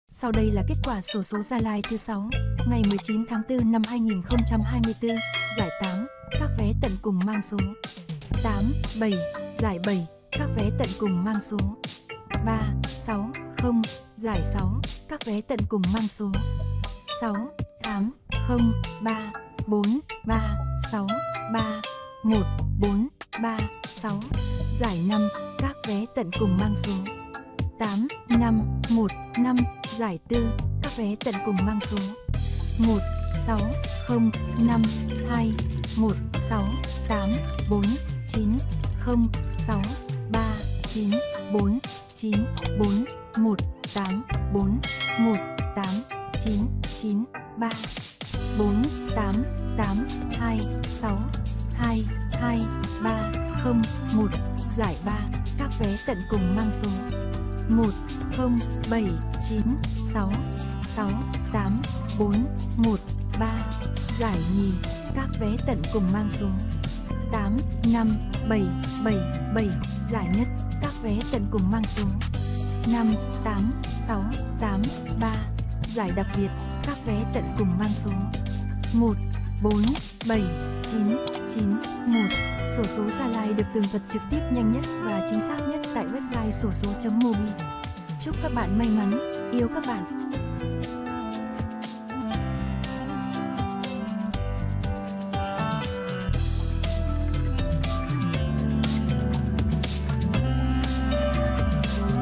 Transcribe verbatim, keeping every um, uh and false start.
Sau đây là kết quả xổ số Gia Lai thứ sáu, ngày mười chín tháng tư năm hai nghìn không trăm hai mươi tư, giải tám, các vé tận cùng mang số tám, bảy, giải bảy, các vé tận cùng mang số ba, sáu, không, giải sáu, các vé tận cùng mang số sáu, tám, không, ba, bốn, ba, sáu, ba, một, bốn, ba, sáu, giải năm, các vé tận cùng mang số tám, năm, một, năm, giải tư, các vé tận cùng mang số một, sáu, không, năm, hai, một, sáu, tám, bốn, chín, không, sáu, ba, chín, bốn, chín, bốn, một, tám, bốn, một, tám, chín, chín, ba, bốn, tám, tám, hai, sáu, hai, hai, ba, không, một, giải ba, các vé tận cùng mang số một, không, bảy, chín, sáu, sáu, tám, bốn, một, ba, giải nhì, các vé tận cùng mang số tám, năm, bảy, bảy, bảy, giải nhất, các vé tận cùng mang số năm, tám, sáu, tám, ba, giải đặc biệt, các vé tận cùng mang số một, bốn, bảy, chín, chín, một. Xổ số Gia Lai được tường thuật trực tiếp, nhanh nhất và chính xác nhất tại website xổ số chấm mobi. Chúc các bạn may mắn, yêu các bạn.